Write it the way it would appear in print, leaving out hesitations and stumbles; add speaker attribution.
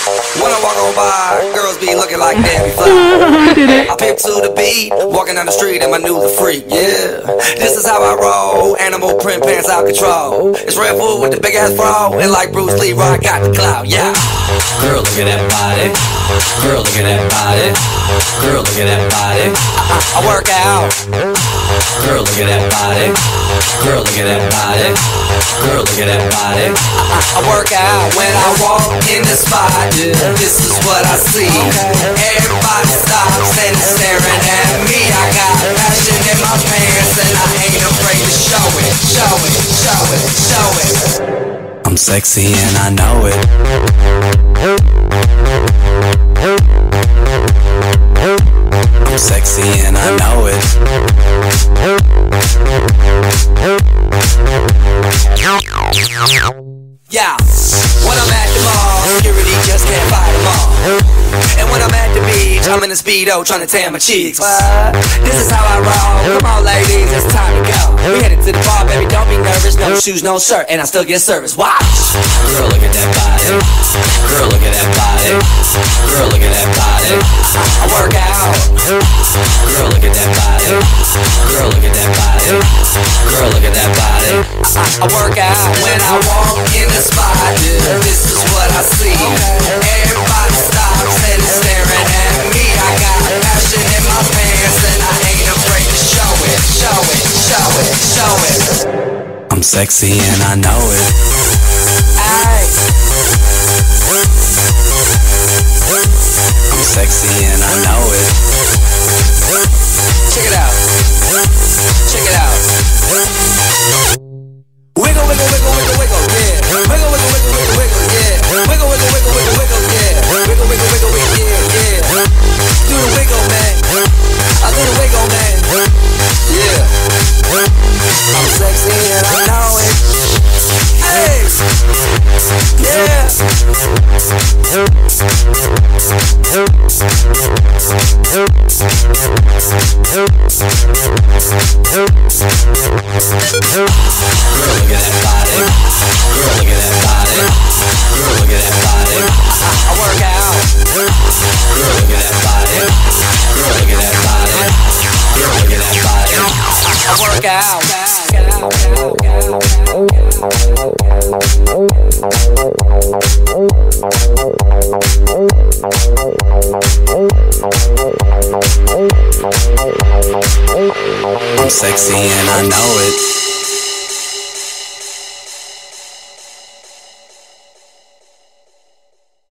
Speaker 1: When I walk on by, girls be looking like Debbie Fly. I pimp to the beat, walking down the street in my new the freak, yeah. This is how I roll, animal print pants out control. It's Red Bull with the big ass bra, and like Bruce Lee, I got the clout, yeah. Girl, look at that body. Girl, look at that body. Girl, look at that body. I work out. Girl, look at that body. Girl, look at that body. Girl, look at that body. I work out when I walk in the spot. This is what I see. Everybody stops and is staring at me. I got passion in my pants and I ain't afraid to show it. Show it, show it, show it. I'm sexy and I know it. I'm sexy and I know it. Yeah, when I'm at the mall, security just can't fight them all. And when I'm at the beach, I'm in a Speedo trying to tan my cheeks. This is how I roll. Come on ladies, it's time to go. We headed to the bar, baby, don't be nervous. No shoes, no shirt, and I still get service. Watch. Girl, look at that body. Girl, look at that body. Girl, look at that body. I work out. Girl, look at that body. Girl, look at that body. Girl, look at that body. I work out when I walk in the spot. This is what I see. Everybody stops and is staring at me. I got passion in my pants and I ain't afraid to show it. Show it, show it, show it. I'm sexy and I know it. Aye. I'm sexy and I know it. Check it out. Check it out. Wiggle, wiggle, wiggle, wiggle, wiggle, yeah. Wiggle, wiggle, wiggle, wiggle, wiggle, yeah. Wiggle, wiggle, wiggle, wiggle, wiggle, yeah. Wiggle, wiggle, wiggle, wiggle, yeah, yeah. Do the wiggle, man. I do the wiggle, man. Yeah. I'm sexy and I know it. Hey. Yeah. Girl, look at that body. Girl, look at that body. Girl, look at that body. I work out. Girl, look at that body. Girl, look at that body. Girl, look at that body. I work out. I'm sexy and I know it.